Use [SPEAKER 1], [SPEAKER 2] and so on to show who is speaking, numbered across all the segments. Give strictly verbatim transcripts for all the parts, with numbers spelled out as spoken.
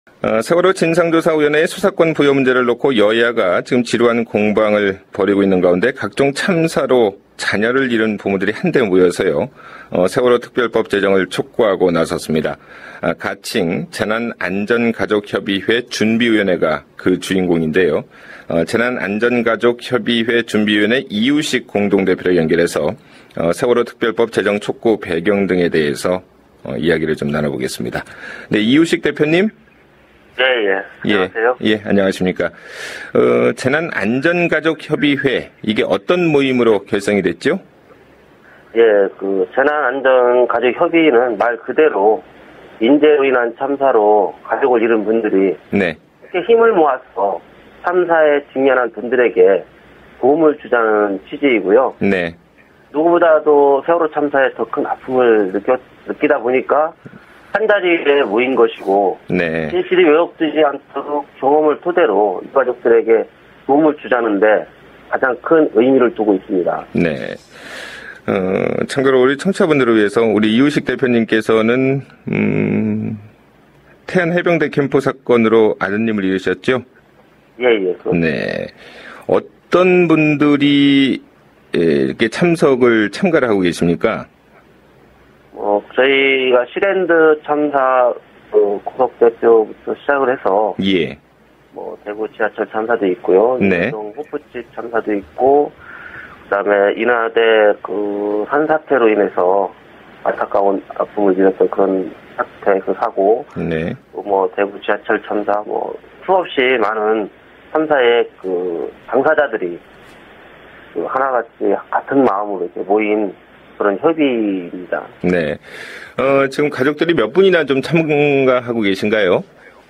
[SPEAKER 1] 어, 세월호 진상조사위원회의 수사권 부여 문제를 놓고 여야가 지금 지루한 공방을 벌이고 있는 가운데 각종 참사로 자녀를 잃은 부모들이 한데 모여서요. 어, 세월호 특별법 제정을 촉구하고 나섰습니다. 아, 가칭 재난안전가족협의회 준비위원회가 그 주인공인데요. 어, 재난안전가족협의회 준비위원회 이유식 공동대표를 연결해서 어, 세월호 특별법 제정 촉구 배경 등에 대해서 어, 이야기를 좀 나눠보겠습니다. 네, 이유식 대표님.
[SPEAKER 2] 예, 예. 안녕하세요.
[SPEAKER 1] 예, 예, 안녕하십니까. 어, 재난안전가족협의회, 이게 어떤 모임으로 결성이 됐죠?
[SPEAKER 2] 예, 그, 재난안전가족협의회는 말 그대로 인재로 인한 참사로 가족을 잃은 분들이
[SPEAKER 1] 네.
[SPEAKER 2] 이렇게 힘을 모아서 참사에 직면한 분들에게 도움을 주자는 취지이고요.
[SPEAKER 1] 네.
[SPEAKER 2] 누구보다도 세월호 참사에 더 큰 아픔을 느꼈, 느끼다 보니까 한 자리에 모인 것이고,
[SPEAKER 1] 네.
[SPEAKER 2] 진실이 왜곡되지 않도록 경험을 토대로 유가족들에게 도움을 주자는데 가장 큰 의미를 두고 있습니다.
[SPEAKER 1] 네. 어, 참고로 우리 청취자분들을 위해서 우리 이유식 대표님께서는 음, 태안해병대 캠프 사건으로 아드님을 잃으셨죠?
[SPEAKER 2] 예, 예. 그렇습니다.
[SPEAKER 1] 네. 어떤 분들이 이렇게 참석을 참가를 하고 계십니까?
[SPEAKER 2] 어, 저희가 시랜드 참사 그 구석대표부터 시작을 해서
[SPEAKER 1] 예.
[SPEAKER 2] 뭐 대구 지하철 참사도 있고요.
[SPEAKER 1] 네.
[SPEAKER 2] 인동 호프집 참사도 있고, 그다음에 인하대 그 산사태로 인해서 안타까운 아픔을 입었던 그런 사태, 그 사고,
[SPEAKER 1] 네.
[SPEAKER 2] 또 뭐 대구 지하철 참사, 뭐 수없이 많은 참사의 그 당사자들이 그 하나같이 같은 마음으로 이렇게 모인 그런 협의입니다.
[SPEAKER 1] 네. 어, 지금 가족들이 몇 분이나 좀 참가하고 계신가요?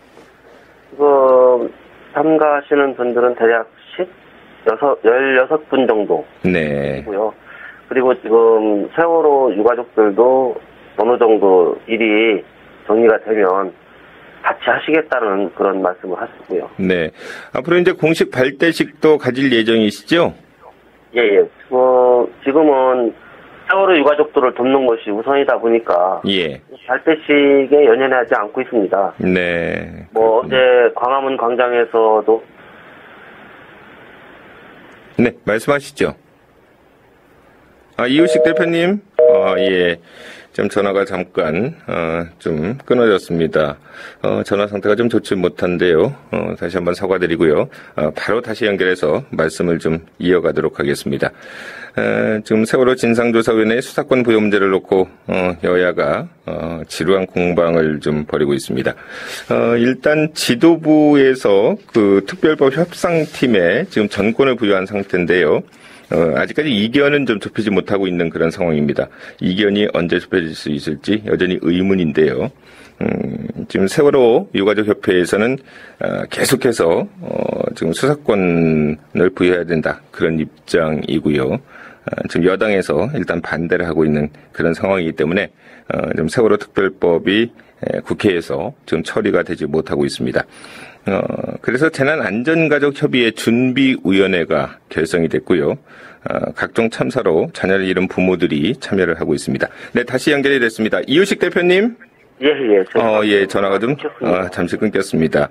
[SPEAKER 2] 지금 참가하시는 분들은 대략 십육 분 정도.
[SPEAKER 1] 네.
[SPEAKER 2] 고요. 그리고 지금 세월호 유가족들도 어느 정도 일이 정리가 되면 같이 하시겠다는 그런 말씀을 하시고요.
[SPEAKER 1] 네. 앞으로 이제 공식 발대식도 가질 예정이시죠?
[SPEAKER 2] 예, 예. 뭐, 지금은 세월호 유가족들을 돕는 것이 우선이다 보니까.
[SPEAKER 1] 예.
[SPEAKER 2] 발대식에 연연하지 않고 있습니다.
[SPEAKER 1] 네.
[SPEAKER 2] 뭐,
[SPEAKER 1] 그렇군요.
[SPEAKER 2] 어제 광화문 광장에서도.
[SPEAKER 1] 네, 말씀하시죠. 아, 이유식 대표님. 어, 예. 좀 전화가 잠깐, 어, 좀 끊어졌습니다. 어, 전화 상태가 좀 좋지 못한데요. 어, 다시 한번 사과드리고요. 어, 바로 다시 연결해서 말씀을 좀 이어가도록 하겠습니다. 어, 지금 세월호 진상조사위원회의 수사권 부여 문제를 놓고, 어, 여야가, 어, 지루한 공방을 좀 벌이고 있습니다. 어, 일단 지도부에서 그 특별법 협상팀에 지금 전권을 부여한 상태인데요. 어, 아직까지 이견은 좀 좁히지 못하고 있는 그런 상황입니다. 이견이 언제 좁혀질 수 있을지 여전히 의문인데요. 음, 지금 세월호 유가족협회에서는 어, 계속해서 어, 지금 수사권을 부여해야 된다 그런 입장이고요. 어, 지금 여당에서 일단 반대를 하고 있는 그런 상황이기 때문에 어, 지금 세월호 특별법이 에, 국회에서 지금 처리가 되지 못하고 있습니다. 어, 그래서 재난안전가족협의회 준비위원회가 결성이 됐고요. 어, 각종 참사로 자녀를 잃은 부모들이 참여를 하고 있습니다. 네, 다시 연결이 됐습니다. 이유식 대표님.
[SPEAKER 2] 예, 예.
[SPEAKER 1] 어, 예, 전화가 좀, 어, 잠시 끊겼습니다.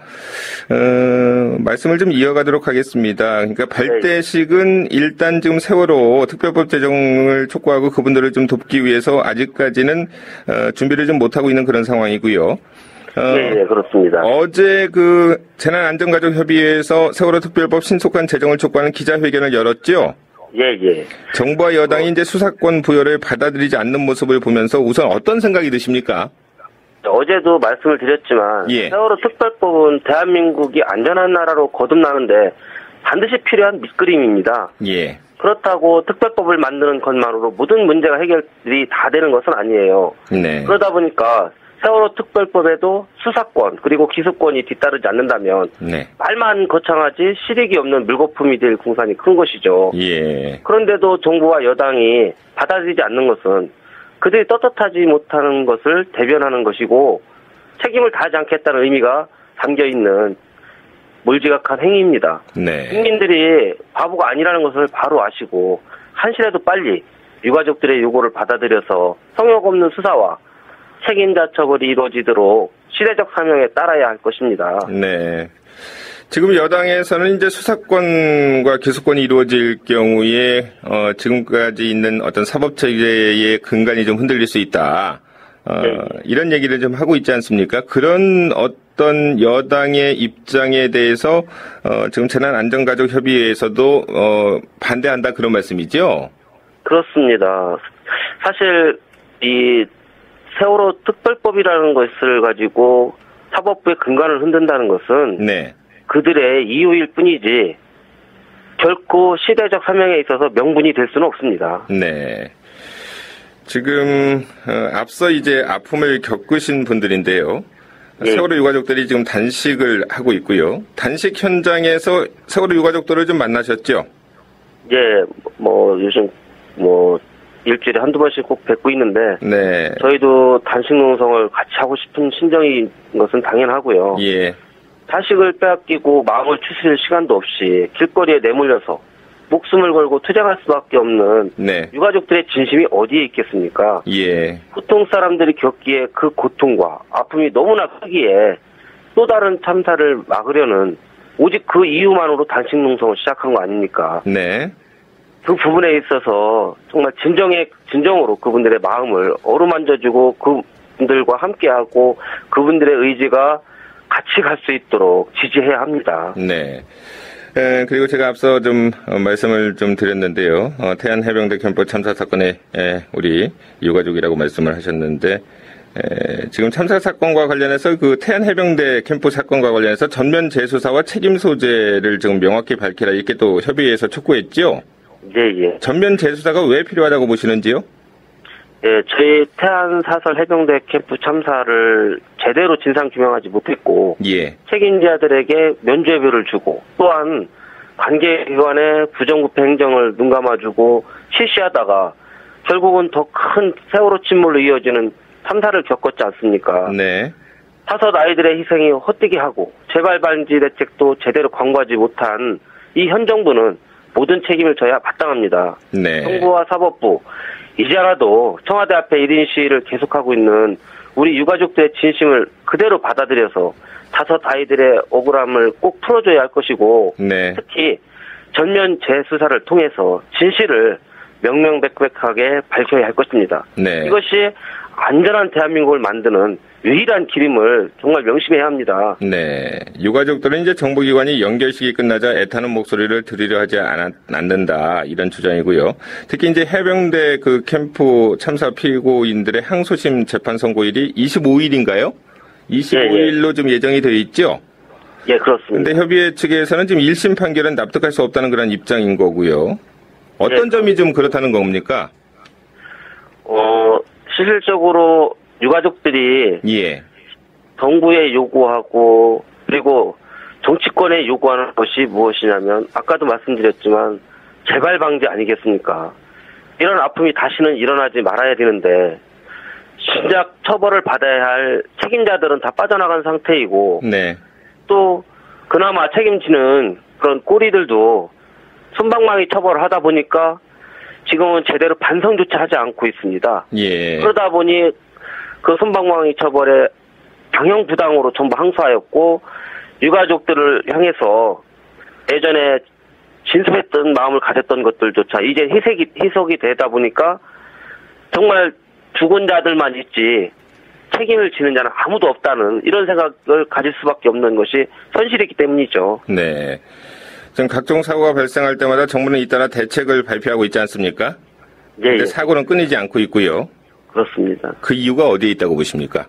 [SPEAKER 1] 어, 말씀을 좀 이어가도록 하겠습니다. 그러니까 발대식은 일단 지금 세월호 특별법 제정을 촉구하고 그분들을 좀 돕기 위해서 아직까지는, 어, 준비를 좀 못하고 있는 그런 상황이고요. 어,
[SPEAKER 2] 예, 예, 그렇습니다.
[SPEAKER 1] 어제 그 재난안전가족협의회에서 세월호 특별법 신속한 제정을 촉구하는 기자회견을 열었죠?
[SPEAKER 2] 예, 예.
[SPEAKER 1] 정부와 여당이 이제 수사권 부여를 받아들이지 않는 모습을 보면서 우선 어떤 생각이 드십니까?
[SPEAKER 2] 어제도 말씀을 드렸지만
[SPEAKER 1] 예.
[SPEAKER 2] 세월호 특별법은 대한민국이 안전한 나라로 거듭나는데 반드시 필요한 밑그림입니다.
[SPEAKER 1] 예.
[SPEAKER 2] 그렇다고 특별법을 만드는 것만으로 모든 문제가 해결이 다 되는 것은 아니에요.
[SPEAKER 1] 네.
[SPEAKER 2] 그러다 보니까 세월호 특별법에도 수사권 그리고 기소권이 뒤따르지 않는다면
[SPEAKER 1] 네.
[SPEAKER 2] 말만 거창하지 실익이 없는 물거품이 될 공산이 큰 것이죠.
[SPEAKER 1] 예.
[SPEAKER 2] 그런데도 정부와 여당이 받아들이지 않는 것은 그들이 떳떳하지 못하는 것을 대변하는 것이고 책임을 다하지 않겠다는 의미가 담겨있는 몰지각한 행위입니다.
[SPEAKER 1] 네.
[SPEAKER 2] 국민들이 바보가 아니라는 것을 바로 아시고 한시라도 빨리 유가족들의 요구를 받아들여서 성역 없는 수사와 책임자 처벌이 이루어지도록 시대적 사명에 따라야 할 것입니다.
[SPEAKER 1] 네. 지금 여당에서는 이제 수사권과 기소권이 이루어질 경우에 어, 지금까지 있는 어떤 사법체계의 근간이 좀 흔들릴 수 있다. 어, 네. 이런 얘기를 좀 하고 있지 않습니까? 그런 어떤 여당의 입장에 대해서 어, 지금 재난안전가족협의회에서도 어, 반대한다 그런 말씀이죠?
[SPEAKER 2] 그렇습니다. 사실 이 세월호 특별법이라는 것을 가지고 사법부의 근간을 흔든다는 것은 네. 그들의 이유일 뿐이지 결코 시대적 사명에 있어서 명분이 될 수는 없습니다.
[SPEAKER 1] 네. 지금 어, 앞서 이제 아픔을 겪으신 분들인데요. 예. 세월호 유가족들이 지금 단식을 하고 있고요. 단식 현장에서 세월호 유가족들을 좀 만나셨죠?
[SPEAKER 2] 예, 뭐 요즘 뭐 일주일에 한두 번씩 꼭 뵙고 있는데 네. 저희도 단식 농성을 같이 하고 싶은 심정인 것은 당연하고요. 예. 자식을 빼앗기고 마음을 추스릴 시간도 없이 길거리에 내몰려서 목숨을 걸고 투쟁할 수밖에 없는 네. 유가족들의 진심이 어디에 있겠습니까? 예. 보통 사람들이 겪기에 그 고통과 아픔이 너무나 크기에 또 다른 참사를 막으려는 오직 그 이유만으로 단식 농성을 시작한 거 아닙니까? 네. 그 부분에 있어서 정말 진정의 진정으로 그분들의 마음을 어루만져주고 그분들과 함께하고 그분들의 의지가 같이 갈 수 있도록 지지해야 합니다. 네.
[SPEAKER 1] 에, 그리고 제가 앞서 좀 어, 말씀을 좀 드렸는데요. 어, 태안해병대 캠프 참사 사건에 에, 우리 유가족이라고 말씀을 하셨는데 에, 지금 참사 사건과 관련해서 그 태안해병대 캠프 사건과 관련해서 전면 재수사와 책임 소재를 지금 명확히 밝히라 이렇게 또 협의회에서 촉구했죠.
[SPEAKER 2] 예, 예.
[SPEAKER 1] 전면 재수사가 왜 필요하다고 보시는지요?
[SPEAKER 2] 예, 저희 태안 사설 해병대 캠프 참사를 제대로 진상 규명하지 못했고, 예. 책임자들에게 면죄부를 주고, 또한 관계기관의 부정부패 행정을 눈감아주고 실시하다가 결국은 더 큰 세월호 침몰로 이어지는 참사를 겪었지 않습니까? 네. 사설 아이들의 희생이 헛되게 하고 재발 방지 대책도 제대로 광고하지 못한 이 현 정부는 모든 책임을 져야 마땅합니다. 네. 정부와 사법부, 이제라도 청와대 앞에 일 인 시위를 계속하고 있는 우리 유가족들의 진심을 그대로 받아들여서 다섯 아이들의 억울함을 꼭 풀어줘야 할 것이고 네. 특히 전면 재수사를 통해서 진실을 명명백백하게 밝혀야 할 것입니다. 네. 이것이 안전한 대한민국을 만드는 유일한 길임을 정말 명심해야 합니다.
[SPEAKER 1] 네. 유가족들은 이제 정보기관이 연결식이 끝나자 애타는 목소리를 들으려 하지 않았, 않는다. 이런 주장이고요. 특히 이제 해병대 그 캠프 참사 피고인들의 항소심 재판 선고일이 이십오 일인가요? 이십오 일로 예, 예. 좀 예정이 되어 있죠?
[SPEAKER 2] 예, 그렇습니다.
[SPEAKER 1] 근데 협의회 측에서는 지금 일 심 판결은 납득할 수 없다는 그런 입장인 거고요. 어떤 예, 점이 좀 그렇다는 겁니까?
[SPEAKER 2] 어, 실질적으로 유가족들이 예. 정부에 요구하고 그리고 정치권에 요구하는 것이 무엇이냐면 아까도 말씀드렸지만 재발 방지 아니겠습니까? 이런 아픔이 다시는 일어나지 말아야 되는데 진작 처벌을 받아야 할 책임자들은 다 빠져나간 상태이고 네. 또 그나마 책임지는 그런 꼬리들도 솜방망이 처벌을 하다 보니까 지금은 제대로 반성조차 하지 않고 있습니다. 예. 그러다 보니 그 솜방망이 처벌에 경영부당으로 전부 항소하였고 유가족들을 향해서 예전에 진솔했던 마음을 가졌던 것들조차 이제 희석이, 희석이 되다 보니까 정말 죽은 자들만 있지 책임을 지는 자는 아무도 없다는 이런 생각을 가질 수밖에 없는 것이 현실이기 때문이죠.
[SPEAKER 1] 네. 지금 각종 사고가 발생할 때마다 정부는 잇따라 대책을 발표하고 있지 않습니까? 예. 근데 사고는 끊이지 않고 있고요.
[SPEAKER 2] 그렇습니다.
[SPEAKER 1] 그 이유가 어디에 있다고 보십니까?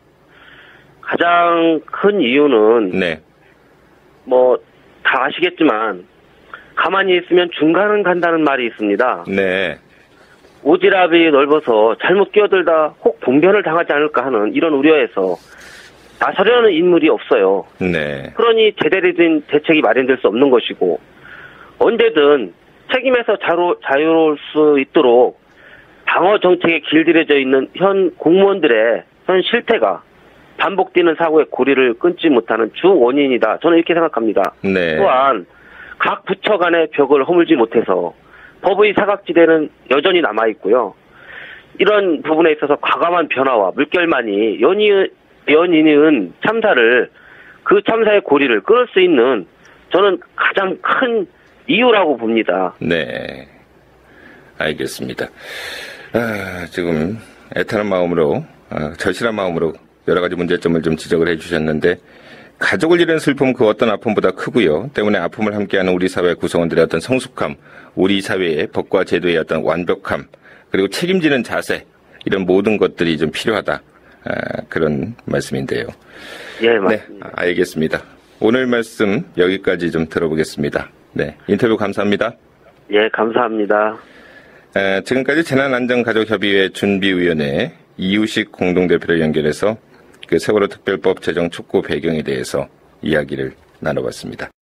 [SPEAKER 2] 가장 큰 이유는 네. 뭐 다 아시겠지만 가만히 있으면 중간은 간다는 말이 있습니다. 네. 오지랖이 넓어서 잘못 끼어들다 혹 봉변을 당하지 않을까 하는 이런 우려에서 나서려는 인물이 없어요. 네. 그러니 제대로 된 대책이 마련될 수 없는 것이고 언제든 책임에서 자유, 자유로울 수 있도록 방어 정책에 길들여져 있는 현 공무원들의 현 실태가 반복되는 사고의 고리를 끊지 못하는 주 원인이다. 저는 이렇게 생각합니다. 네. 또한 각 부처 간의 벽을 허물지 못해서 법의 사각지대는 여전히 남아있고요. 이런 부분에 있어서 과감한 변화와 물결만이 연이어 연인은 참사를, 그 참사의 고리를 끊을 수 있는 저는 가장 큰 이유라고 봅니다.
[SPEAKER 1] 네. 알겠습니다. 아, 지금 애타는 마음으로, 아, 절실한 마음으로 여러 가지 문제점을 좀 지적을 해 주셨는데, 가족을 잃은 슬픔 그 어떤 아픔보다 크고요. 때문에 아픔을 함께하는 우리 사회 구성원들의 어떤 성숙함, 우리 사회의 법과 제도의 어떤 완벽함, 그리고 책임지는 자세, 이런 모든 것들이 좀 필요하다. 아, 그런 말씀인데요.
[SPEAKER 2] 예, 맞습니다.
[SPEAKER 1] 네, 알겠습니다. 오늘 말씀 여기까지 좀 들어보겠습니다. 네, 인터뷰 감사합니다.
[SPEAKER 2] 예, 감사합니다.
[SPEAKER 1] 아, 지금까지 재난안전가족협의회 준비위원회 이유식 공동대표를 연결해서 그 세월호 특별법 제정 촉구 배경에 대해서 이야기를 나눠봤습니다.